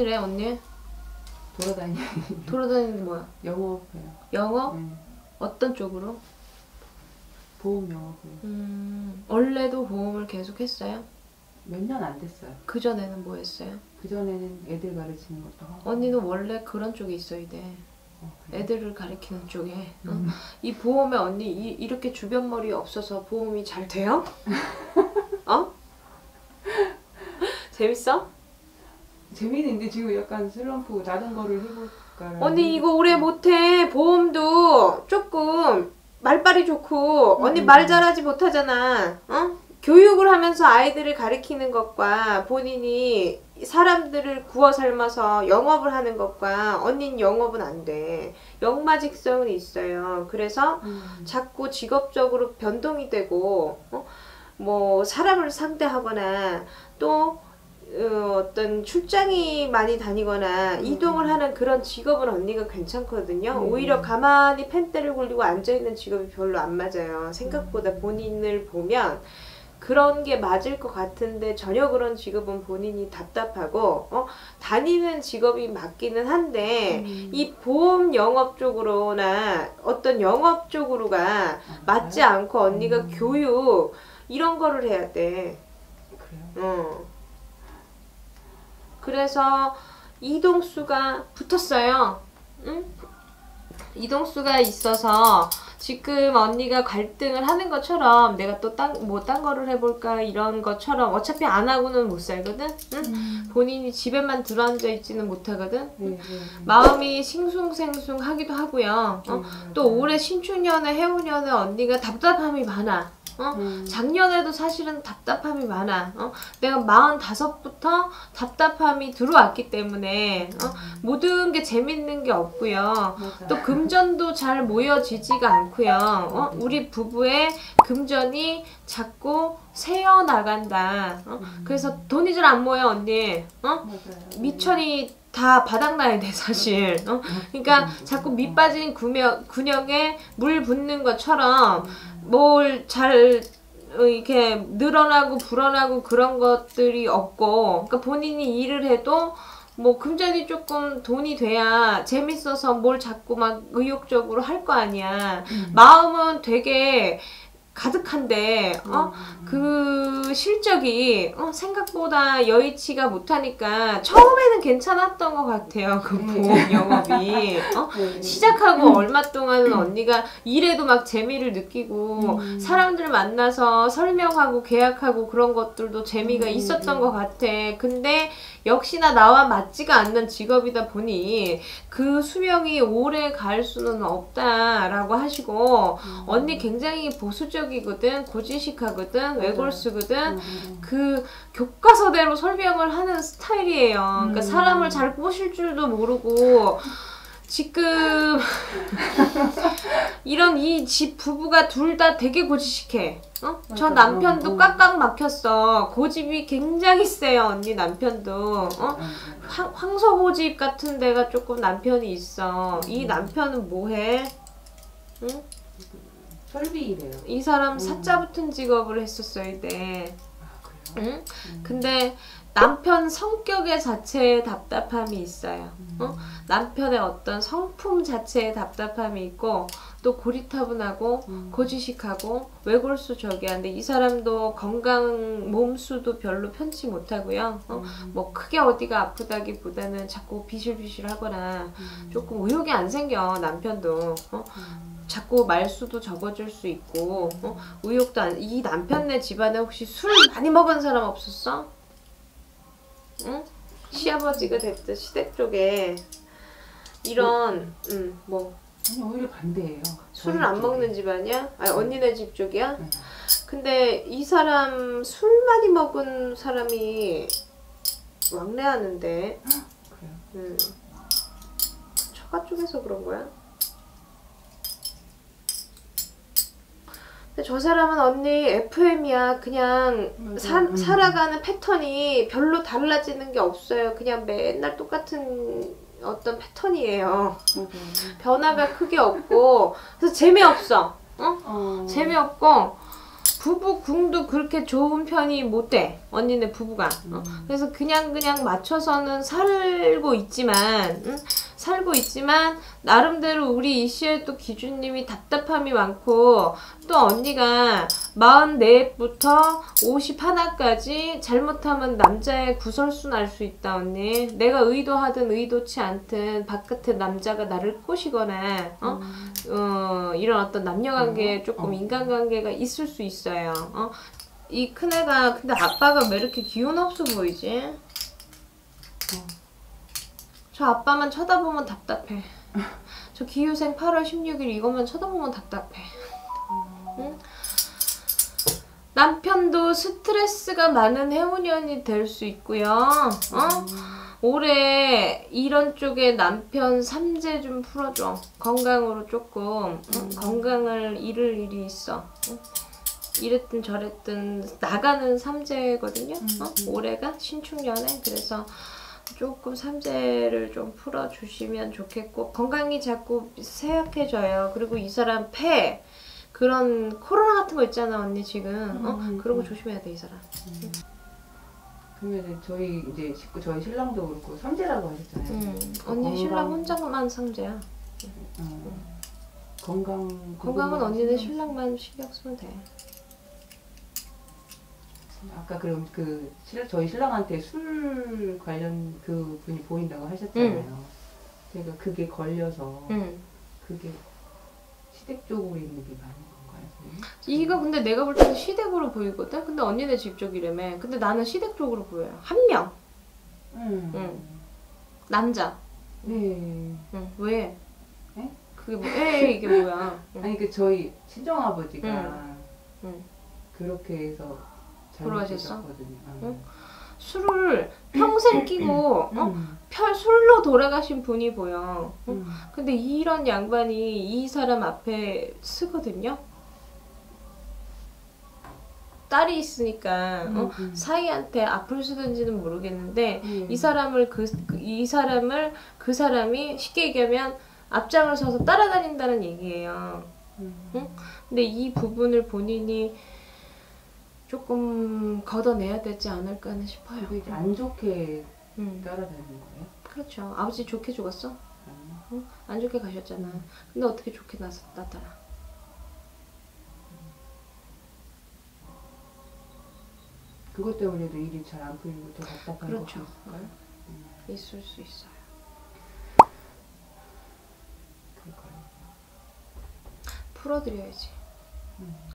해 언니? 돌아다니는 게 뭐야? 영업해요. 영업? 네. 어떤 쪽으로? 보험 영업이요. 원래도 보험을 계속 했어요? 몇 년 안 됐어요. 그전에는 뭐 했어요? 그전에는 애들 가르치는 것도 하고. 언니는 원래 그런 쪽에 있어야 돼. 그래? 애들을 가르치는 쪽에. 이 보험에 언니 이렇게 주변 머리 없어서 보험이 잘 돼요? 어? 재밌어? 재미있는데 지금 약간 슬럼프 다른 거를 해볼까. 언니 이거 오래 못해. 보험도 조금 말빨이 좋고 언니 말 잘하지 못하잖아. 어? 교육을 하면서 아이들을 가르치는 것과 본인이 사람들을 구워 삶아서 영업을 하는 것과 언니는 영업은 안 돼. 역마직성은 있어요. 그래서 자꾸 직업적으로 변동이 되고 뭐 사람을 상대하거나 또 어떤 출장이 많이 다니거나 이동을 하는 그런 직업은 언니가 괜찮거든요. 오히려 가만히 펜대를 굴리고 앉아있는 직업이 별로 안 맞아요. 생각보다 본인을 보면 그런 게 맞을 것 같은데 전혀 그런 직업은 본인이 답답하고 다니는 직업이 맞기는 한데 이 보험 영업 쪽으로나 어떤 영업 쪽으로가 맞지 않고 언니가 교육 이런 거를 해야 돼. 그래요? 그래서 이동수가 붙었어요. 응? 이동수가 있어서 지금 언니가 갈등을 하는 것처럼 내가 또 딴 거를 해볼까 이런 것처럼 어차피 안 하고는 못 살거든. 응? 본인이 집에만 들어앉아 있지는 못하거든. 마음이 싱숭생숭 하기도 하고요. 또 올해 신축년에 해운년에 언니가 답답함이 많아. 작년에도 사실은 답답함이 많아. 내가 45부터 답답함이 들어왔기 때문에 모든 게 재밌는 게 없고요. 또 금전도 잘 모여지지가 않고요. 우리 부부의 금전이 자꾸 새어 나간다. 그래서 돈이 잘 안 모여 언니. 미천이 다 바닥나야 돼 사실. 그러니까 자꾸 밑 빠진 군역에 물 붓는 것처럼 뭘 잘 이렇게 늘어나고 불어나고 그런 것들이 없고, 그러니까 본인이 일을 해도 뭐 금전이 조금 돈이 돼야 재밌어서 뭘 자꾸 막 의욕적으로 할 거 아니야. 마음은 되게 가득한데 그 실적이 생각보다 여의치가 못하니까 처음에는 괜찮았던 것 같아요. 그 보험 영업이 시작하고 얼마 동안은 언니가 일에도 막 재미를 느끼고 사람들 만나서 설명하고 계약하고 그런 것들도 재미가 있었던 것 같아. 근데 역시나 나와 맞지가 않는 직업이다 보니 그 수명이 오래 갈 수는 없다라고 하시고 언니 굉장히 보수적이거든. 고지식하거든. 외골수거든. 그 교과서대로 설명을 하는 스타일이에요. 그러니까 사람을 잘 꼬실 줄도 모르고 지금 이런 이 집 부부가 둘 다 되게 고지식해. 저 남편도 꽉꽉 막혔어. 고집이 굉장히 세요 언니 남편도. 황소고집 같은 데가 조금 남편이 있어. 이 남편은 뭐해? 응? 설비이래요. 이 사람 사자 붙은 직업을 했었어야 돼. 응? 근데 남편 성격의 자체에 답답함이 있어요. 남편의 어떤 성품 자체에 답답함이 있고 또 고리타분하고 고지식하고 외골수적이야. 근데 이 사람도 건강 몸수도 별로 편치 못하고요. 뭐 크게 어디가 아프다기보다는 자꾸 비실비실하거나 조금 의욕이 안 생겨 남편도. 자꾸 말수도 적어질 수 있고 의욕도 안. 이 남편네 집안에 혹시 술 많이 먹은 사람 없었어? 응? 시아버지가 됐든 시댁 쪽에 이런 뭐 아니 오히려 반대예요. 술을 안 먹는 집안이야? 아니 언니네 집 쪽이야? 근데 이 사람 술 많이 먹은 사람이 왕래하는데 그래요? 처가 쪽에서 그런 거야? 근데 저 사람은 언니 FM이야. 그냥 살아가는 패턴이 별로 달라지는 게 없어요. 그냥 맨날 똑같은 어떤 패턴이에요. 변화가 크게 없고 그래서 재미없어. 재미없고 부부 궁도 그렇게 좋은 편이 못 돼. 언니네 부부가. 그래서 그냥 맞춰서는 살고 있지만, 살고 있지만 나름대로 우리 이씨의 또 기준님이 답답함이 많고, 또 언니가 44부터 51까지 잘못하면 남자의 구설수 날 수 있다. 언니 내가 의도하든 의도치 않든 바깥에 남자가 나를 꼬시거나 이런 어떤 남녀관계에 조금 인간관계가 있을 수 있어요. 이 큰애가 근데 아빠가 왜 이렇게 기운 없어 보이지? 저 아빠만 쳐다보면 답답해. 저 기후생 8월 16일 이것만 쳐다보면 답답해. 응? 남편도 스트레스가 많은 해운년이 될 수 있고요. 올해 이런 쪽에 남편 삼재 좀 풀어줘. 건강으로 조금 건강을 잃을 일이 있어. 이랬든 저랬든 나가는 삼재거든요. 올해가 신축년에. 그래서 조금 삼재를 좀 풀어주시면 좋겠고, 건강이 자꾸 쇠약해져요. 그리고 이 사람 폐 그런 코로나 같은 거 있잖아 언니 지금. 그런 거 조심해야 돼 이 사람. 그러면 저희 이제 식구 저희 신랑도 그렇고 삼재라고 하셨잖아요. 언니 신랑 혼자만 삼재야. 건강은 언니네 신랑만 신경 쓰면 돼. 아까 그럼 저희 신랑한테 술 관련 그 분이 보인다고 하셨잖아요. 제가 그게 걸려서 그게 시댁 쪽으로 있는 게 많은 건가요? 이거 근데 내가 볼 때는 시댁으로 보이거든? 근데 언니네 집 쪽이라며. 근데 나는 시댁 쪽으로 보여요. 한 명. 남자. 네. 왜? 네? 그게 뭐, 이게 뭐야? 아니 저희 친정아버지가 그렇게 해서 돌아가셨어? 잘못하셨거든요. 술을 평생 끼고 술로 돌아가신 분이 보여. 근데 이런 양반이 이 사람 앞에 쓰거든요. 딸이 있으니까 사이한테 아플 수든지는 모르겠는데 이 사람을 그 사람이 쉽게 얘기하면 앞장을 서서 따라다닌다는 얘기예요. 근데 이 부분을 본인이 조금 걷어내야 되지 않을까 싶어요. 이게 안 좋게 따라다니는 거예요? 그렇죠. 아버지 좋게 죽었어? 안 좋게 가셨잖아. 근데 어떻게 좋게 나타나? 그것 때문에도 일이 잘 안 풀리고 더 답답한 그렇죠. 거 있을까요? 있을 수 있어요. 그럴까요? 풀어드려야지.